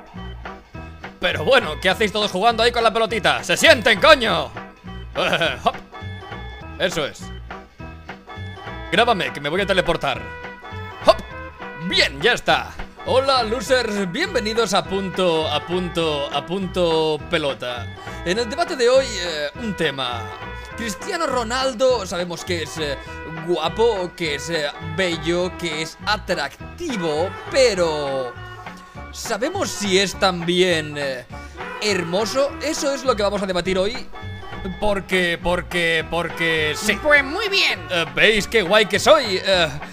Pero bueno, ¿qué hacéis todos jugando ahí con la pelotita? ¡Se sienten, coño! Hop. Eso es. Grábame, que me voy a teleportar. ¡Hop! Bien, ya está. Hola, losers, bienvenidos a punto pelota. En el debate de hoy, un tema. Cristiano Ronaldo, sabemos que es guapo, que es bello, que es atractivo, pero ¿sabemos si es también hermoso? Eso es lo que vamos a debatir hoy. Porque sí. Pues muy bien. ¿Veis qué guay que soy?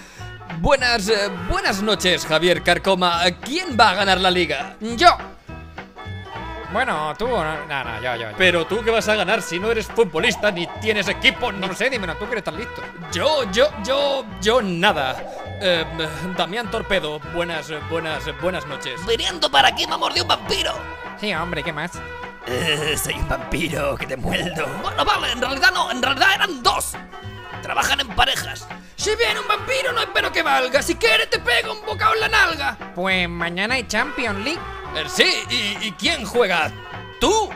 Buenas noches, Javier Carcoma. ¿Quién va a ganar la liga? Yo. Bueno, tú, no, yo. Pero tú, ¿qué vas a ganar si no eres futbolista ni tienes equipo? No lo sé, dímelo, tú que eres tan listo. Yo nada. Damián Torpedo, buenas noches. ¿Viniendo para aquí me mordió un vampiro? Sí, hombre, ¿qué más? Soy un vampiro que te muerdo. Bueno, vale, en realidad no, en realidad eran dos. Trabajan en parejas. Si viene un vampiro, no espero que valga. Si quieres, te pego un bocado en la nalga. Pues mañana hay Champions League. Sí, ¿y quién juega? ¿Tú?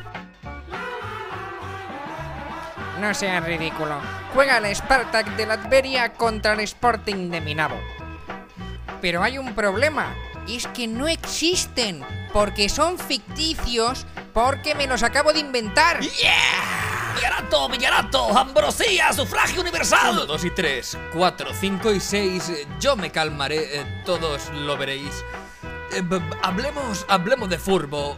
No seas ridículo. Juega el Spartak de Latveria contra el Sporting de Minabo. Pero hay un problema. Es que no existen. Porque son ficticios. Porque me los acabo de inventar. ¡Yeah! Villarato, Ambrosía, sufragio universal. 1, 2 y 3, 4, 5 y 6. Yo me calmaré, todos lo veréis. Hablemos de furbo.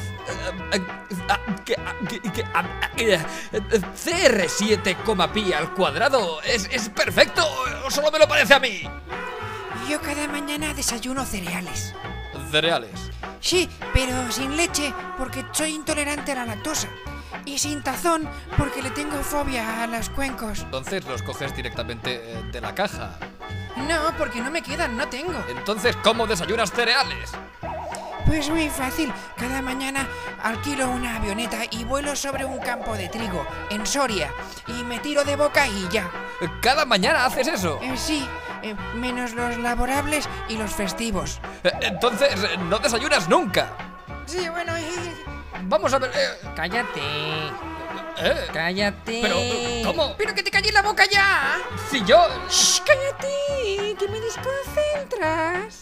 CR7,pi al cuadrado es perfecto. ¿O solo me lo parece a mí? Yo cada mañana desayuno cereales. Cereales. Sí, pero sin leche porque soy intolerante a la lactosa. Y sin tazón porque le tengo fobia a los cuencos. Entonces los coges directamente de la caja. No, porque no me quedan, no tengo. Entonces, ¿cómo desayunas cereales? Pues muy fácil. Cada mañana alquilo una avioneta y vuelo sobre un campo de trigo en Soria. Y me tiro de boca y ya. ¿Cada mañana haces eso? Sí, menos los laborables y los festivos. Entonces, no desayunas nunca. Sí, bueno, Vamos a ver... Cállate. Cállate. Pero, ¿cómo? ¡Pero que te calles la boca ya! Si yo... ¡Shh! ¡Cállate! ¡Que me desconcentras!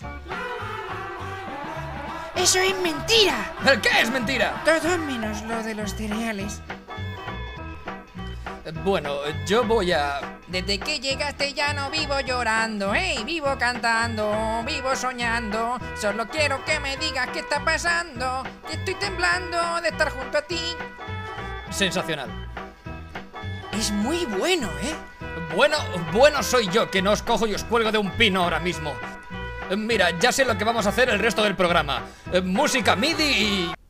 ¡Eso es mentira! ¿Qué es mentira? Todo menos lo de los cereales. Bueno, yo voy a... Desde que llegaste ya no vivo llorando, vivo cantando, vivo soñando. Solo quiero que me digas qué está pasando, que estoy temblando de estar junto a ti. Sensacional. Es muy bueno, Bueno soy yo, que no os cojo y os cuelgo de un pino ahora mismo. Mira, ya sé lo que vamos a hacer el resto del programa. Música MIDI y...